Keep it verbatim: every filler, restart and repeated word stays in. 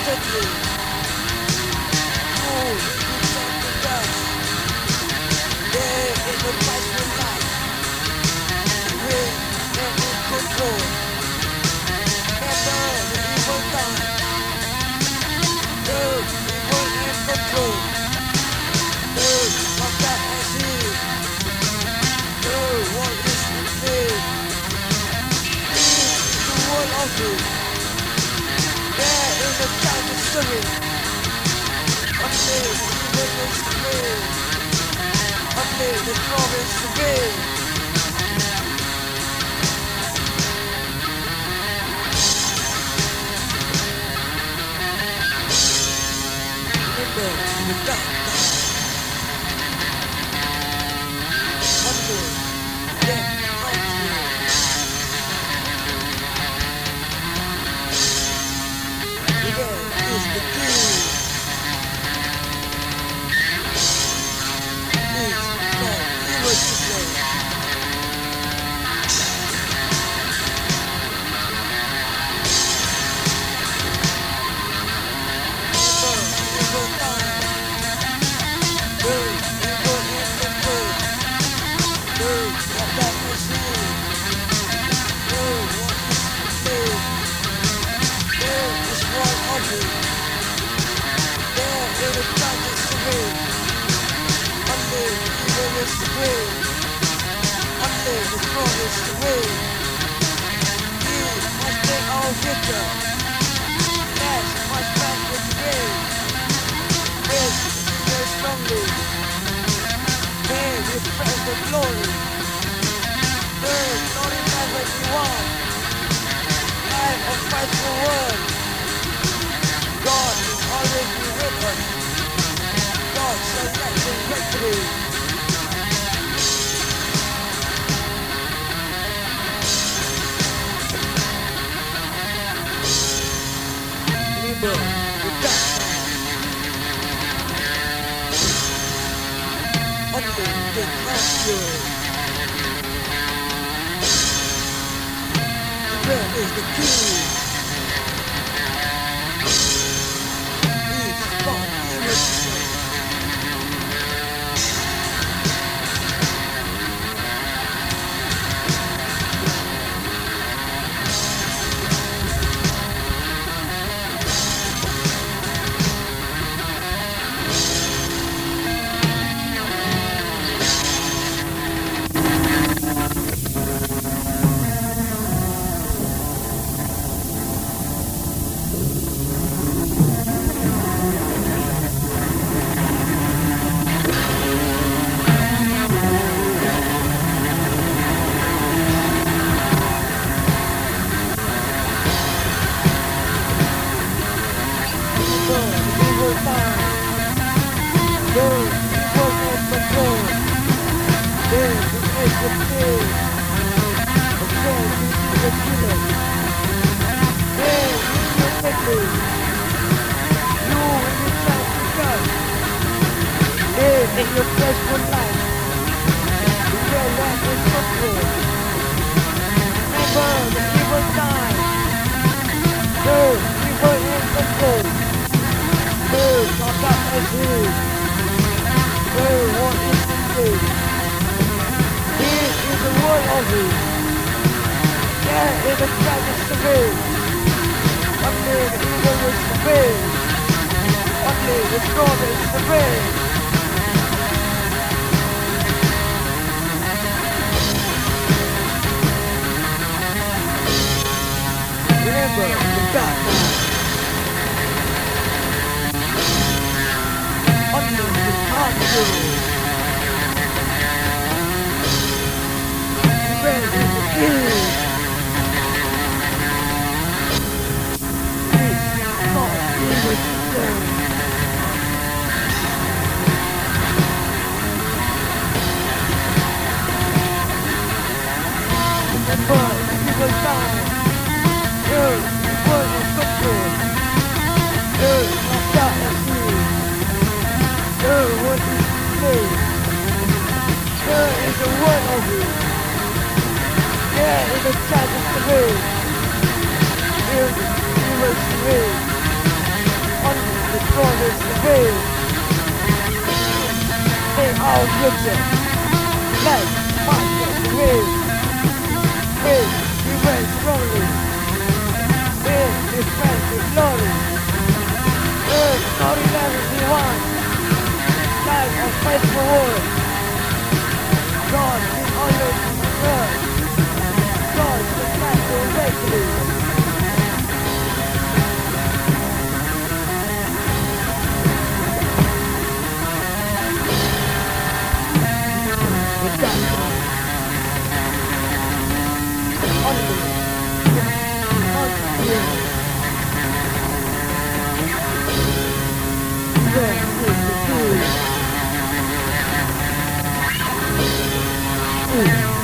deadly. Oh, you something dust. There in the price for life. We're in control. Never the evil time. No, we were in control. No, not that as it. No, what is the thing? This is the world of it. There in the time of serving. Only the evil is the way. Only the strong is the way. Remember the dark time. Only death comes here. Today is the key. It's not evil to play. Never evil time. No evil in control. No, not that is it. No, what is the name? No, it's one of it. There in the darkness to reign. Only evil is the way. Only the strong is the way. He must be our victor. Yes, must back with the way. Yes, very strongly. May we press the glory. Burn, not in that what we want. Life of fight for word. God will always be with us. God shall let the victory. Remember the dark time. Only the conscious. Where is the key? It's not innocent. Evil time. No, evil in control. There is the fear. The fear is the killer. There is the victory. You in your time to come. There in your place for life. The fear that is control. Remember the evil time. No, evil in control. No, not that as it. No, what is the thing? This is the world of it. There is the darkness to be. Only the evil is to be. Only the strong is to be. Remember the dark time. Only the conscious. Where is the key? It's not evil to play. Remember the evil time. No, the world is control. No, not that as it. No, what is the play? There is the word of it. There is the darkness to be. Here is the evil to be. the strongest prevail. They all listen. Let monsters prevail. Faith prevails strongly. Faith dispenses glory. Earth not eleven one. Life of faithful word. God is always on the earth. God is not directly. It's that song. Only. Only. Where is the truth? Ooh.